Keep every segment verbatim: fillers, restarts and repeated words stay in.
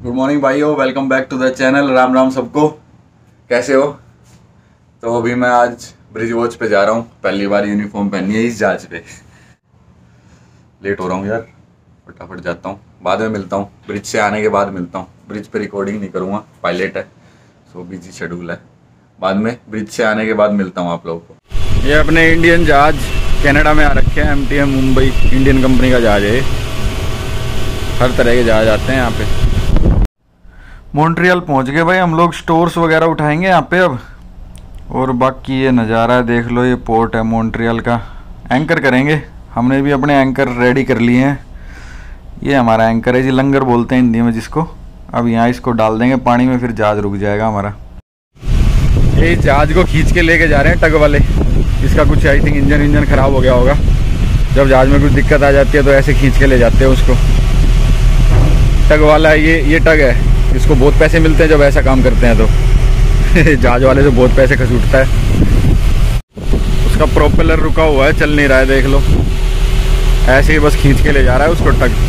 Good morning भाइयों, welcome back to the channel. Ram Ram सबको, कैसे हो? तो अभी मैं आज ब्रिज वॉच पे जा रहा हूँ। पहली बार यूनिफॉर्म पहनी है इस जहाज पे। लेट हो रहा हूँ यार, फटाफट जाता हूँ, बाद में मिलता हूँ। ब्रिज से आने के बाद मिलता हूँ। ब्रिज पे रिकॉर्डिंग नहीं करूँगा, पायलट है सो बिजी शेड्यूल है। बाद में ब्रिज से आने के बाद मिलता हूँ आप लोगों को। ये अपने इंडियन जहाज कनाडा में आ रखे हैं। M T M Mumbai Indian company का जहाज है। हर तरह के जहाज आते हैं यहाँ पे। मॉन्ट्रियल पहुँच गए भाई हम लोग। स्टोर्स वगैरह उठाएंगे यहाँ पे अब। और बाकी ये नज़ारा है, देख लो। ये पोर्ट है मॉन्ट्रियल का। एंकर करेंगे, हमने भी अपने एंकर रेडी कर लिए हैं। ये हमारा एंकर है जी, लंगर बोलते हैं हिंदी में जिसको। अब यहाँ इसको डाल देंगे पानी में, फिर जहाज रुक जाएगा हमारा। ये जहाज को खींच के लेके जा रहे हैं टग वाले। इसका कुछ आई थिंक इंजन इंजन ख़राब हो गया होगा। जब जहाज में कुछ दिक्कत आ जाती है तो ऐसे खींच के ले जाते हैं उसको। टग वाला ये ये टग है, इसको बहुत पैसे मिलते हैं जब ऐसा काम करते हैं तो। जहाज वाले से बहुत पैसे खसूटता है। उसका प्रोपेलर रुका हुआ है, चल नहीं रहा है, देख लो। ऐसे ही बस खींच के ले जा रहा है उसको टग।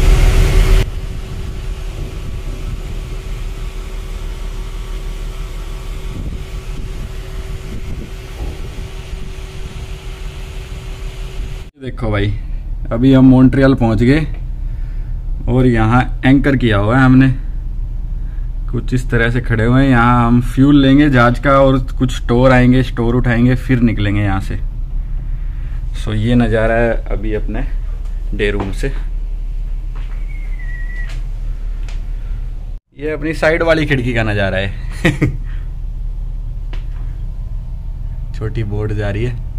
देखो भाई, अभी हम मॉन्ट्रियल पहुंच गए और यहाँ एंकर किया हुआ है हमने। कुछ इस तरह से खड़े हुए हैं। यहाँ हम फ्यूल लेंगे जहाज का और कुछ स्टोर आएंगे, स्टोर उठाएंगे, फिर निकलेंगे यहाँ से। सो ये नज़ारा है अभी अपने डे रूम से। ये अपनी साइड वाली खिड़की का नज़ारा है। छोटी बोट जा रही है।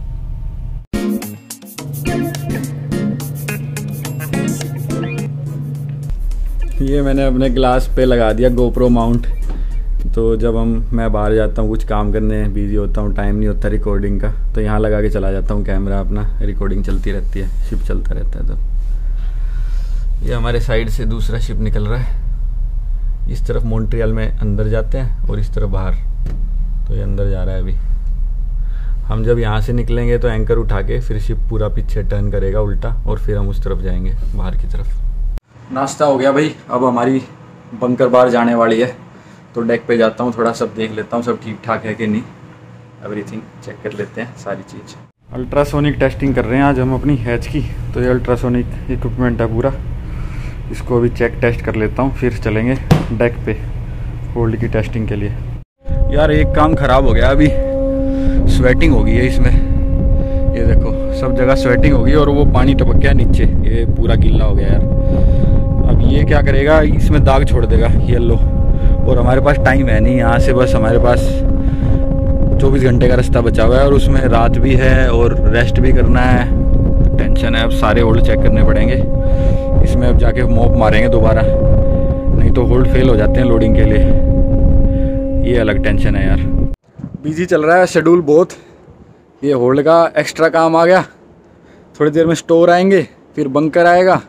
ये मैंने अपने ग्लास पे लगा दिया गोप्रो माउंट। तो जब हम मैं बाहर जाता हूँ कुछ काम करने, बिजी होता हूँ, टाइम नहीं होता रिकॉर्डिंग का, तो यहाँ लगा के चला जाता हूँ कैमरा अपना। रिकॉर्डिंग चलती रहती है, शिप चलता रहता है। तब ये हमारे साइड से दूसरा शिप निकल रहा है। इस तरफ मॉन्ट्रियल में अंदर जाते हैं और इस तरफ बाहर। तो ये अंदर जा रहा है अभी। हम जब यहाँ से निकलेंगे तो एंकर उठा के फिर शिप पूरा पीछे टर्न करेगा उल्टा, और फिर हम उस तरफ जाएंगे बाहर की तरफ। नाश्ता हो गया भाई, अब हमारी बंकर बार जाने वाली है। तो डेक पे जाता हूँ, थोड़ा सब देख लेता हूँ सब ठीक ठाक है कि नहीं। एवरीथिंग चेक कर लेते हैं, सारी चीज़। अल्ट्रासोनिक टेस्टिंग कर रहे हैं आज हम अपनी हैच की। तो ये अल्ट्रासोनिक इक्विपमेंट है पूरा। इसको अभी चेक टेस्ट कर लेता हूँ, फिर चलेंगे डेक पे होल्ड की टेस्टिंग के लिए। यार एक काम ख़राब हो गया, अभी स्वेटिंग हो गई है इसमें। ये देखो सब जगह स्वेटिंग हो गई और वो पानी टपक गया नीचे। ये पूरा गीला हो गया यार। अब ये क्या करेगा, इसमें दाग छोड़ देगा येलो। और हमारे पास टाइम है नहीं, यहाँ से बस हमारे पास चौबीस घंटे का रास्ता बचा हुआ है, और उसमें रात भी है और रेस्ट भी करना है। टेंशन है, अब सारे होल्ड चेक करने पड़ेंगे। इसमें अब जाके मॉप मारेंगे दोबारा, नहीं तो होल्ड फेल हो जाते हैं लोडिंग के लिए। ये अलग टेंशन है यार। बिजी चल रहा है शेड्यूल बहुत। ये होल्ड का एक्स्ट्रा काम आ गया। थोड़ी देर में स्टोर आएंगे, फिर बंकर आएगा।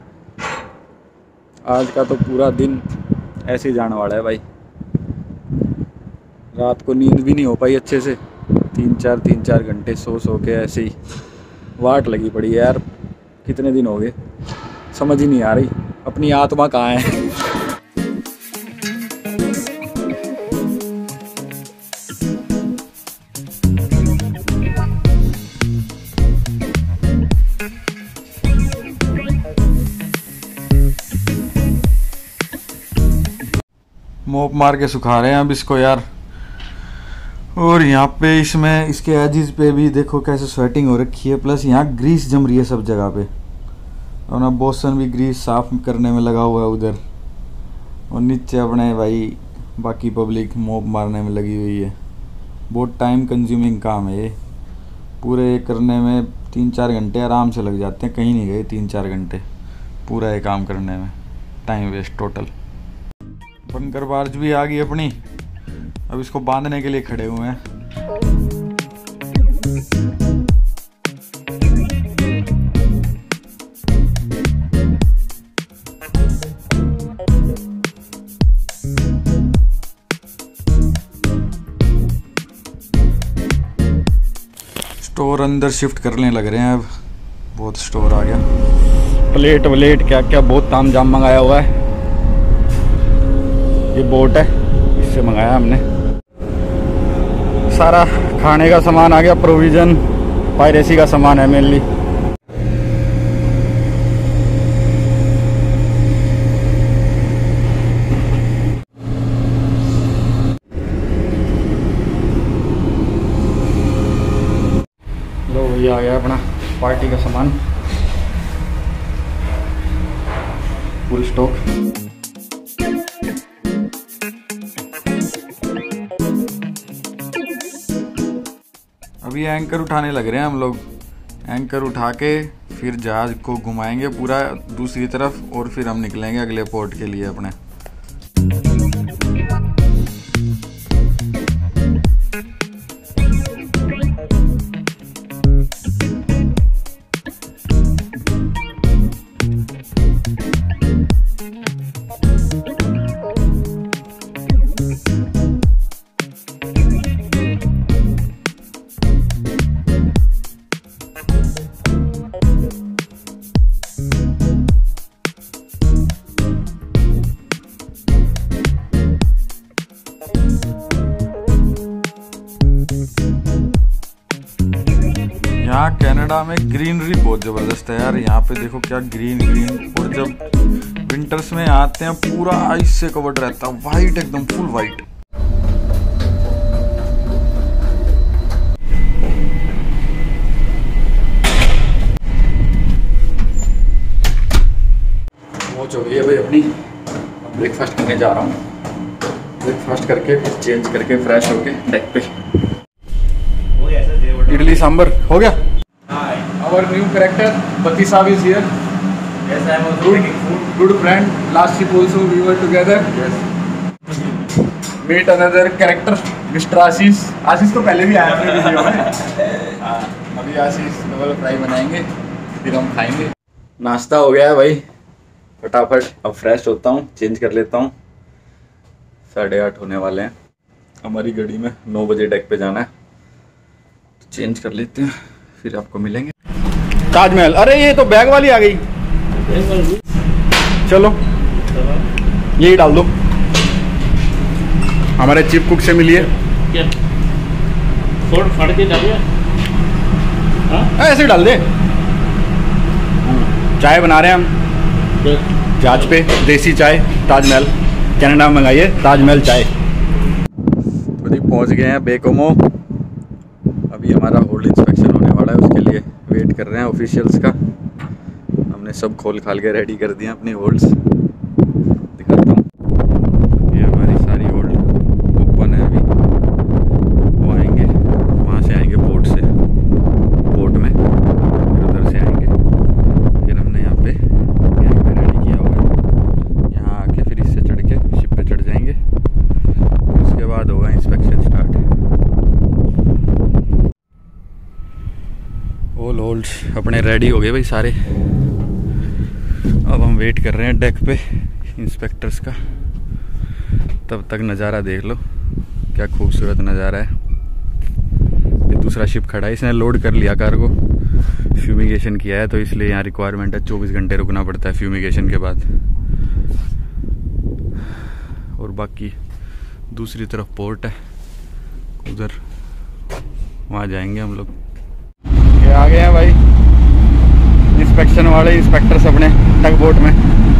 आज का तो पूरा दिन ऐसे ही जाने वाला है भाई। रात को नींद भी नहीं हो पाई अच्छे से। तीन चार तीन चार घंटे सो सो के ऐसे ही वाट लगी पड़ी है यार। कितने दिन हो गए समझ ही नहीं आ रही अपनी आत्मा कहाँ है। मोप मार के सुखा रहे हैं अब इसको यार। और यहाँ पे इसमें इसके एजिस पे भी देखो कैसे स्वेटिंग हो रखी है, प्लस यहाँ ग्रीस जम रही है सब जगह पे। और ना बोसन भी ग्रीस साफ करने में लगा हुआ है उधर। और नीचे अपने भाई बाकी पब्लिक मोप मारने में लगी हुई है। बहुत टाइम कंज्यूमिंग काम है ये। पूरे करने में तीन चार घंटे आराम से लग जाते हैं। कहीं नहीं गए तीन चार घंटे पूरा ये काम करने में। Time waste total. Bunker barge भी आ गई अपनी। अब इसको बांधने के लिए खड़े हुए हैं। स्टोर अंदर शिफ्ट करने लग रहे हैं अब। बहुत स्टोर आ गया। प्लेट वलेट क्या क्या बहुत ताम जाम मंगाया हुआ है। ये बोट है, इससे मंगाया हमने। सारा खाने का सामान आ गया, प्रोविज़न पायरेसी का सामान है मेनली। लो ये आ गया अपना पार्टी का सामान, फुल स्टॉक। अभी एंकर उठाने लग रहे हैं हम लोग। एंकर उठा के फिर जहाज को घुमाएंगे पूरा दूसरी तरफ और फिर हम निकलेंगे अगले पोर्ट के लिए अपने। यहाँ कनाडा में ग्रीनरी बहुत ज़बरदस्त है यार। यहाँ पे देखो क्या ग्रीन ग्रीन, और जब विंटर्स में आते हैं पूरा आइस से कवर्ड रहता है, वाइट एकदम फुल वाइट। पहुँच हो गई है भाई अपनी। ब्रेकफास्ट करने जा रहा हूँ। ब्रेकफास्ट करके फिर चेंज करके फ्रेश होके डेक पे। इडली सांबर हो गया। Our new character Pati Saab is here. Yes, I am also good, taking food. Good friend. Last trip also we were together. Yes. Meet another character, Mister आशीष। आशीष तो पहले भी आया अपने वीडियो में। हाँ, अभी आशीष डबल फ्राई बनाएंगे फिर हम खाएंगे। नाश्ता हो गया है भाई, फटाफट अब फ्रेश होता हूँ, चेंज कर लेता हूँ। साढ़े आठ होने वाले हैं। हमारी गाड़ी में नौ बजे डेक पे जाना है, तो चेंज कर लेते हैं फिर आपको मिलेंगे। ताजमहल, अरे ये तो बैग वाली आ गई। चलो यही डाल दो। हमारे चीफ कुक से मिलिए। क्या फोड़ फाड़ के डालिए? हाँ ऐसे डाल दे। चाय बना रहे हैं हम जहाज पे, देसी चाय ताजमहल। कनाडा में मंगाइए ताजमहल चाय। तो जी पहुंच गए हैं बेकोमो। अभी हमारा होल्ड इंस्पेक्शन होने वाला है, उसके लिए वेट कर रहे हैं ऑफिशियल्स का। हमने सब खोल खाल के रेडी कर दिए अपनी होल्ड्स। दिखाता हूँ, ये हमारी सारी होल्ड ओपन है। अभी वो आएंगे, वहाँ से आएंगे पोर्ट से, पोर्ट में फिर उधर से आएंगे। फिर हमने यहाँ पे गैंग में रेडी किया हुआ है। यहाँ आके फिर इससे चढ़ के शिप पे चढ़ जाएंगे। उसके बाद होगा इंस्पेक्शन स्टार्ट। ऑल होल्ड्स अपने रेडी हो गए भाई सारे। अब हम वेट कर रहे हैं डेक पे इंस्पेक्टर्स का। तब तक नज़ारा देख लो, क्या खूबसूरत नज़ारा है। ये दूसरा शिप खड़ा है, इसने लोड कर लिया कार्गो, फ्यूमिगेशन किया है, तो इसलिए यहाँ रिक्वायरमेंट है चौबीस घंटे रुकना पड़ता है फ्यूमिगेशन के बाद। और बाकी दूसरी तरफ पोर्ट है, उधर वहाँ जाएंगे हम लोग। ये आ गए हैं भाई इंस्पेक्शन वाले इंस्पेक्टर्स अपने टग बोट में।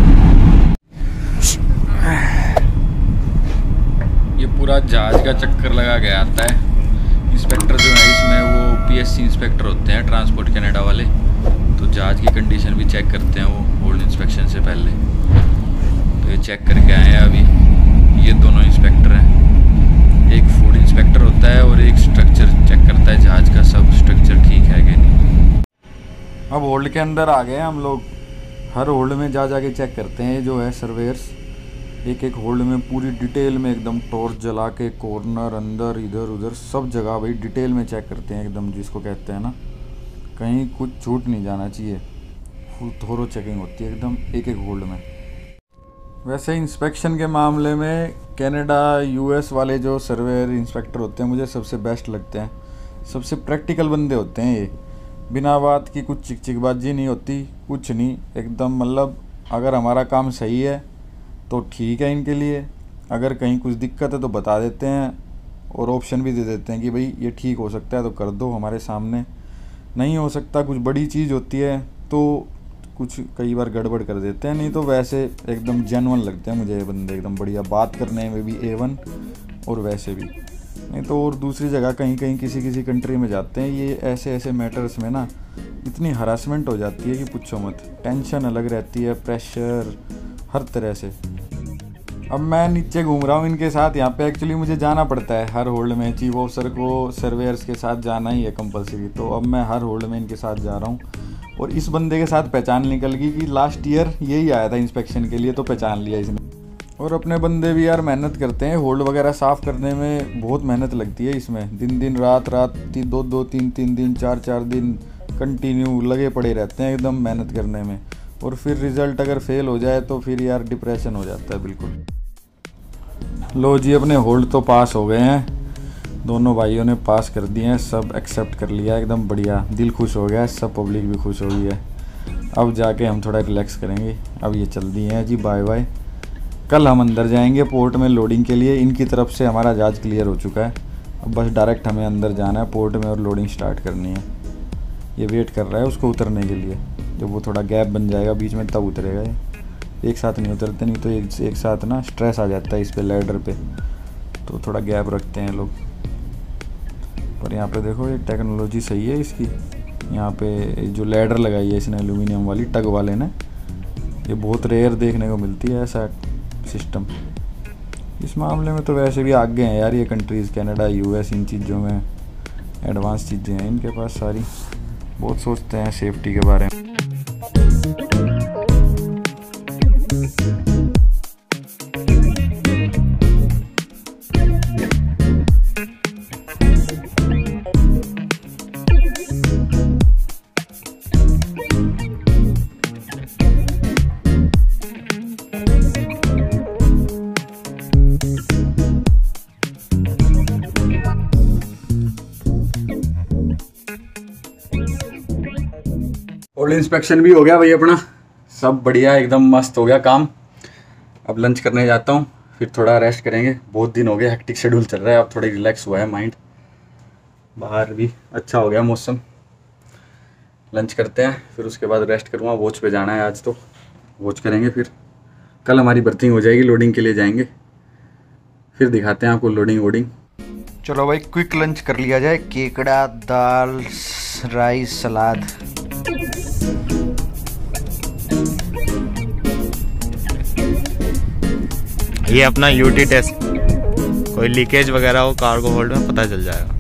ये पूरा जहाज का चक्कर लगा के आता है। इंस्पेक्टर जो है इसमें वो पीएससी इंस्पेक्टर होते हैं, ट्रांसपोर्ट कनाडा वाले। तो जहाज की कंडीशन भी चेक करते हैं वो होल्ड इंस्पेक्शन से पहले। तो ये चेक करके आए हैं अभी। ये दोनों इंस्पेक्टर हैं, एक फूड इंस्पेक्टर होता है और एक स्ट्रक्चर चेक करता है जहाज का सब स्ट्रक्चर ठीक है कि नहीं। अब होल्ड के अंदर आ गए हम लोग। हर होल्ड में जा जाके चेक करते हैं जो है सर्वेयर्स। एक एक होल्ड में पूरी डिटेल में एकदम टॉर्च जला के कॉर्नर अंदर इधर उधर सब जगह भाई डिटेल में चेक करते हैं एकदम, जिसको कहते हैं ना कहीं कुछ छूट नहीं जाना चाहिए। फुल थोरो चेकिंग होती है एकदम एक एक होल्ड में। वैसे इंस्पेक्शन के मामले में कनाडा यूएस वाले जो सर्वेयर इंस्पेक्टर होते हैं मुझे सबसे बेस्ट लगते हैं। सबसे प्रैक्टिकल बंदे होते हैं ये, बिना बात की कुछ चिक चिकबाजी नहीं होती, कुछ नहीं, एकदम मतलब अगर हमारा काम सही है तो ठीक है इनके लिए, अगर कहीं कुछ दिक्कत है तो बता देते हैं और ऑप्शन भी दे देते हैं कि भाई ये ठीक हो सकता है तो कर दो हमारे सामने, नहीं हो सकता कुछ बड़ी चीज़ होती है तो कुछ कई बार गड़बड़ कर देते हैं। नहीं तो वैसे एकदम जेन्युइन लगते हैं मुझे ये बंदे, एकदम बढ़िया, बात करने में भी ए वन और वैसे भी। नहीं तो और दूसरी जगह कहीं कहीं किसी किसी कंट्री में जाते हैं, ये ऐसे ऐसे मैटर्स में ना इतनी हरासमेंट हो जाती है कि पूछो मत, टेंशन अलग रहती है, प्रेशर हर तरह से। अब मैं नीचे घूम रहा हूँ इनके साथ, यहाँ पे एक्चुअली मुझे जाना पड़ता है हर होल्ड में, चीफ ऑफिसर को सर्वेयर्स के साथ जाना ही है कंपलसरी। तो अब मैं हर होल्ड में इनके साथ जा रहा हूँ और इस बंदे के साथ पहचान निकल गई कि लास्ट ईयर यही आया था इंस्पेक्शन के लिए, तो पहचान लिया इसने। और अपने बंदे भी यार मेहनत करते हैं, होल्ड वगैरह साफ़ करने में बहुत मेहनत लगती है इसमें, दिन दिन रात रात ती, दो दो तीन तीन दिन चार चार दिन कंटिन्यू लगे पड़े रहते हैं एकदम मेहनत करने में। और फिर रिज़ल्ट अगर फेल हो जाए तो फिर यार डिप्रेशन हो जाता है बिल्कुल। लो जी, अपने होल्ड तो पास हो गए हैं, दोनों भाइयों ने पास कर दिए हैं, सब एक्सेप्ट कर लिया, एकदम बढ़िया, दिल खुश हो गया है, सब पब्लिक भी खुश हो गई है। अब जाके हम थोड़ा रिलैक्स करेंगे। अब ये चल दिए हैं जी, बाय बाय। कल हम अंदर जाएंगे पोर्ट में लोडिंग के लिए, इनकी तरफ से हमारा जहाज क्लियर हो चुका है, अब बस डायरेक्ट हमें अंदर जाना है पोर्ट में और लोडिंग स्टार्ट करनी है। ये वेट कर रहा है उसको उतरने के लिए, जब वो थोड़ा गैप बन जाएगा बीच में तब उतरेगा ये, एक साथ नहीं उतरते, नहीं तो एक एक साथ ना स्ट्रेस आ जाता है इस पे लैडर पे, तो थोड़ा गैप रखते हैं लोग। और यहाँ पे देखो ये टेक्नोलॉजी सही है इसकी, यहाँ पे जो लैडर लगाई है इसने एल्यूमिनियम वाली, टग वाले ने, ये बहुत रेयर देखने को मिलती है ऐसा सिस्टम। इस मामले में तो वैसे भी आगे हैं यार ये कंट्रीज़, कनाडा, यूएस, इन चीज़ों में एडवांस चीज़ें हैं इनके पास सारी, बहुत सोचते हैं सेफ्टी के बारे में। होल्ड इंस्पेक्शन भी हो गया भाई अपना, सब बढ़िया एकदम मस्त हो गया काम। अब लंच करने जाता हूँ, फिर थोड़ा रेस्ट करेंगे, बहुत दिन हो गए, हेक्टिक शेड्यूल चल रहा है, अब थोड़ा रिलैक्स हुआ है माइंड, बाहर भी अच्छा हो गया मौसम। लंच करते हैं फिर उसके बाद रेस्ट करूँगा, वॉच पे जाना है आज, तो वॉच करेंगे, फिर कल हमारी बर्थिंग हो जाएगी, लोडिंग के लिए जाएंगे, फिर दिखाते हैं आपको लोडिंग वोडिंग। चलो भाई क्विक लंच कर लिया जाए, केकड़ा, दाल, राइस, सलाद। ये अपना यूटी टेस्ट, कोई लीकेज वगैरह हो कार्गो होल्ड में पता चल जाएगा।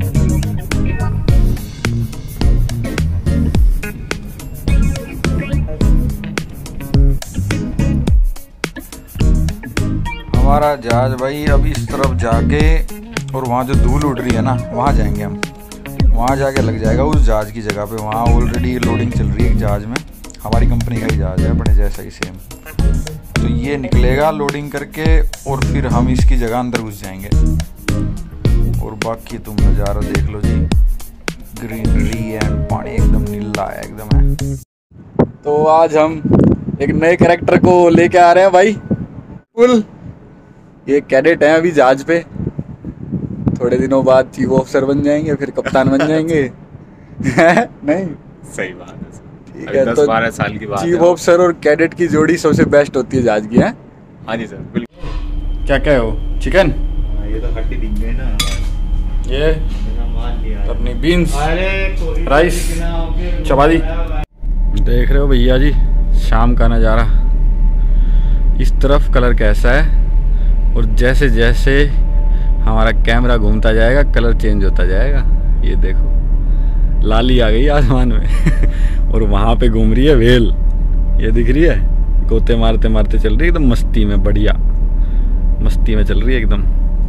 हमारा जहाज भाई अब इस तरफ जाके, और वहाँ जो धूल उड़ रही है ना वहाँ जाएंगे हम, वहाँ जाके लग जाएगा उस जहाज की जगह पे। वहाँ ऑलरेडी लोडिंग चल रही है एक जहाज में, हमारी कंपनी का ही जहाज है, अपने जैसा ही सेम। तो ये निकलेगा लोडिंग करके और फिर हम इसकी जगह अंदर घुस जाएंगे। और बाकी तुम नज़ारा देख लो जी, ग्रीनरी एंड पानी एकदम नीला है एकदम है। तो आज हम एक नए कैरेक्टर को लेके आ रहे हैं भाई, फुल ये कैडेट है अभी जहाज पे, थोड़े दिनों बाद चीफ ऑफिसर बन जाएंगे, फिर कप्तान बन जाएंगे। नहीं सही बात है, ठीक है। दस तो बारह साल की बात है। चीफ ऑफिसर और कैडेट की जोड़ी सबसे बेस्ट होती है जहाज की, है? हाँ जी सर, बिल्कुल। क्या क्या हो, चिकन, ये तो हड्डी दिख गई ना, ये मान लिया अपनी बीन्स, अरे राइस, चपाती। देख रहे हो भैया जी शाम का नज़ारा, इस तरफ कलर कैसा है, और जैसे जैसे हमारा कैमरा घूमता जाएगा कलर चेंज होता जाएगा। ये देखो लाली आ गई आसमान में और वहाँ पे घूम रही है वेल, ये दिख रही है, गोते मारते मारते चल रही है एकदम मस्ती में, बढ़िया मस्ती में चल रही है एकदम।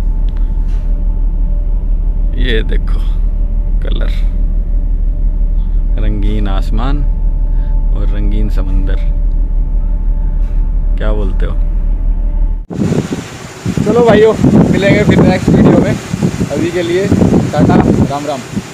ये देखो कलर, रंगीन आसमान और रंगीन समंदर, क्या बोलते हो? चलो भाइयों मिलेंगे फिर नेक्स्ट वीडियो में, अभी के लिए टाटा, राम राम।